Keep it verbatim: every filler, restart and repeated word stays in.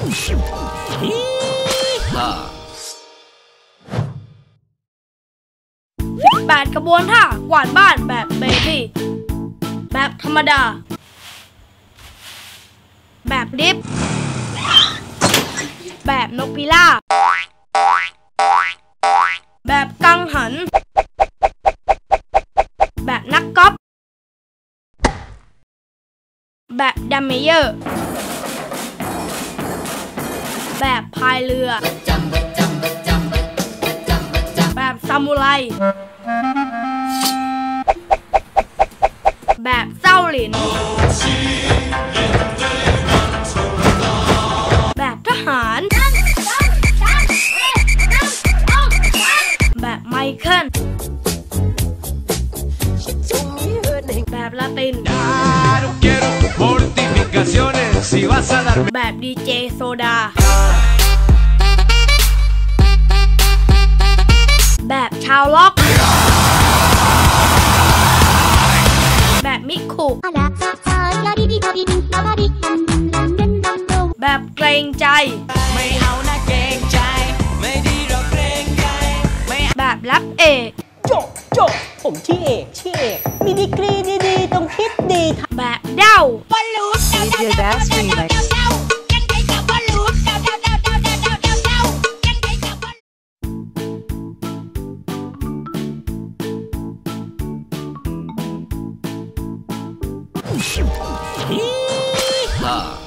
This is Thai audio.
สิบแปดกระบวนท่ากวาดบ้านแบบเบบี้แบบธรรมดาแบบดิฟแบบนกพิราบแบบกังหันแบบนักกอล์ฟแบบดัมเมเยอร์แบบพายเรือแบบซามูไรแบบเจ้าหลินแบบทหารแบบไมเคิลแบบลาตินแบบดีเจโซดาแบบชาวล็อกแบบมิคุแบบเกรงใจไม่เอานะเกรงใจไม่ดีเราเกรงใจแบบรับเอกโจโจผมชื่อเอกชื่อเอกมีดีกรีดีๆต้องคิดดีแบบเด้าบอลลูนเด้า Huh.